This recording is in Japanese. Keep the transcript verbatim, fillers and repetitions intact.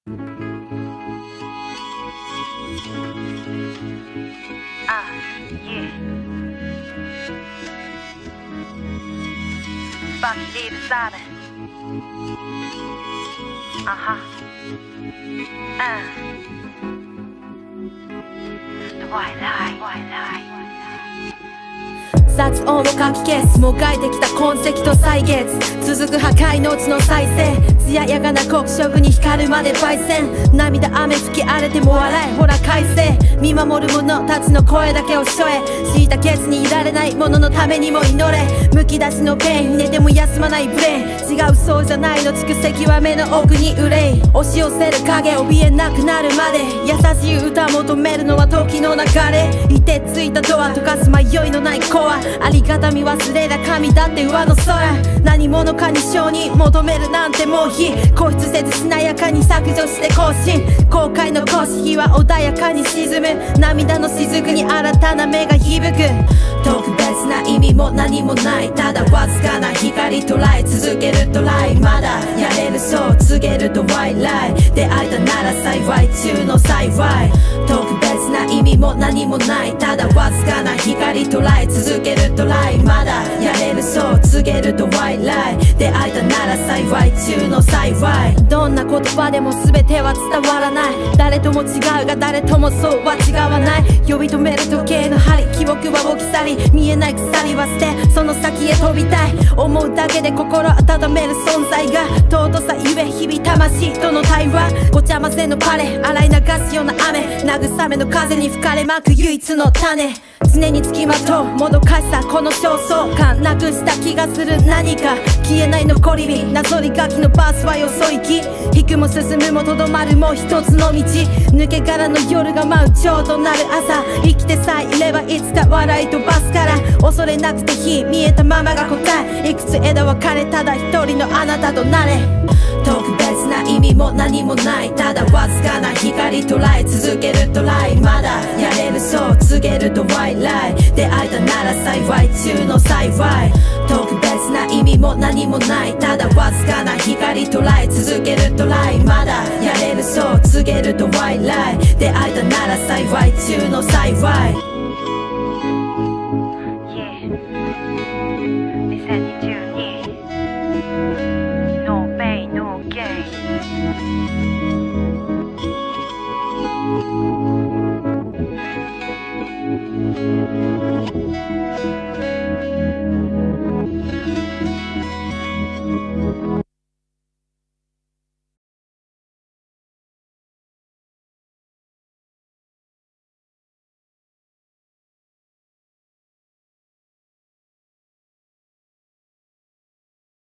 Ah, yeah. Sparky D decided. Uh-huh. Uh. Twilight, twilight. 雑音をかき消すもがいてきた痕跡と歳月続く破壊の地の再生艶やかな黒色に光るまで焙煎涙雨吹き荒れても笑えほら快晴見守る者たちの声だけをしょえ敷いたケツにいられない者のためにも祈れむき出しのペン寝ても休まないブレイン違うそうじゃないの蓄積は目の奥に憂い押し寄せる影怯えなくなるまで優しい歌求めるのは時の流れいてついたドア溶かす迷いのないコアありがたみ忘れた神だって上の空何者かに承認求めるなんてもういい固執せずしなやかに削除して更新後悔の腰日は穏やかに沈む涙の雫に新たな目が響く特別な意味も何もないただわずかな光捉え続けるトライまだやれるそう告げるとワイライ出会えたなら幸い中の幸い特別な意味も何もないただわずかな光捉え続けるトライまだやれるそう告げるとワイライ出会えたなら幸い中の幸いどんな言葉でも全ては伝わらない誰とも違うが誰ともそうは違わない呼び止める時計の針記憶は置き去り見えない鎖は捨てその先へ飛びたい思うだけで心温める存在が尊さゆえ日々魂との対話ごちゃ混ぜのパレ洗い流すような雨慰めの風に吹かれまく唯一の種常につきまとうもどかしさこの焦燥感なくした気がする何か消えない残り火なぞり書きのバースはよそ行き引くも進むもとどまるも一つの道抜け殻の夜が舞うちょうどなる朝生きてさえいればいつか笑い飛ばすから恐れなくて火見えたままが答えいくつ枝分かれただ一人のあなたとなれ特別な意味も何もないただわずかな光捉え続けるトライまだやれるそう告げるとワイライ出会えたなら幸い中の幸い特別な意味も何もないただわずかな光捉え続けるトライまだやれるそう告げるとワイライ出会えたなら幸い中の幸い Yeah. にせんにじゅうに No pain, no gain